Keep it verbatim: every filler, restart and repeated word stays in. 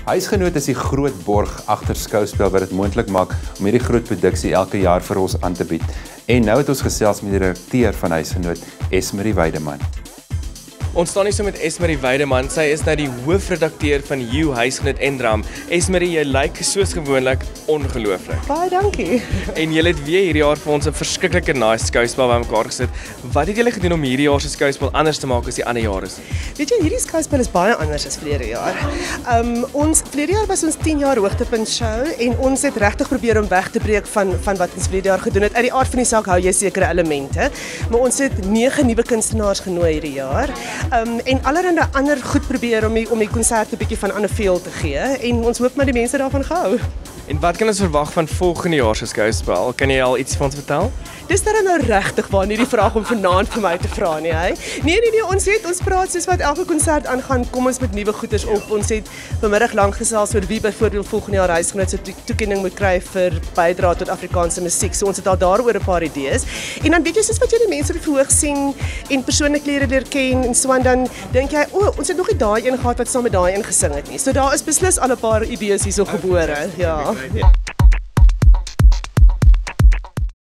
Huisgenoot is die groot borg agter Skouspel wat dit moontlik maak om hierdie groot produksie elke jaar vir ons aan te bied. En nou het ons gesels met die redakteur van Huisgenoot, Esmerie Weideman. Ons staan hier so met Esmerie Weideman. Sy is nou die hoofredakteur van You Huisgenoot en Dram. Esmerie, jy lyk soos gewoonlik ongelooflik. Baie dankie. En jy het weer hierdie jaar vir ons 'n verskriklike nice skouspel bymekaar gesit. Wat het julle gedoen om hierdie jaar se skouspel anders te maak as die ander jare? Weet jy, hierdie skouspel is baie anders as verlede jaar. Um, ons verlede jaar was ons tien jaar hoogtepunt show en ons het regtig probeer om weg te breek van van wat ons verlede jaar gedoen het. Uit die aard van die saak hou jy sekere elemente, maar ons het nege nuwe kunstenaars genooi hierdie jaar. Um, en allerhande ander goed probeer om die, om die konsert 'n bietjie van 'n ander feel te gee en ons hoop maar die mense daarvan gehou. En wat kan ons verwag van volgende jaar se skouspel? Kan jy al iets van ons vertel? Dis dan nou regtig waar nie die vraag om vanaand vir my te vra nie, hy. Nee nee nee, ons het ons praat soos wat elke konsert aangaan, kom ons met nuwe goeders op. Ons het vanmiddag lank gesels oor wie byvoorbeeld volgende jaar Huisgenoot se toekenning moet kry vir bydra tot Afrikaanse musiek. So ons het al daaroor 'n paar idees. En dan weet jy soos wat jy die mense op die verhoog sien en persoonlik leer leer ken en so en dan dink jy, o, ons het nog nie daai een gehad wat saam met daai een gesing het nie. So daar is beslis al 'n paar idees hierso gebore, ja.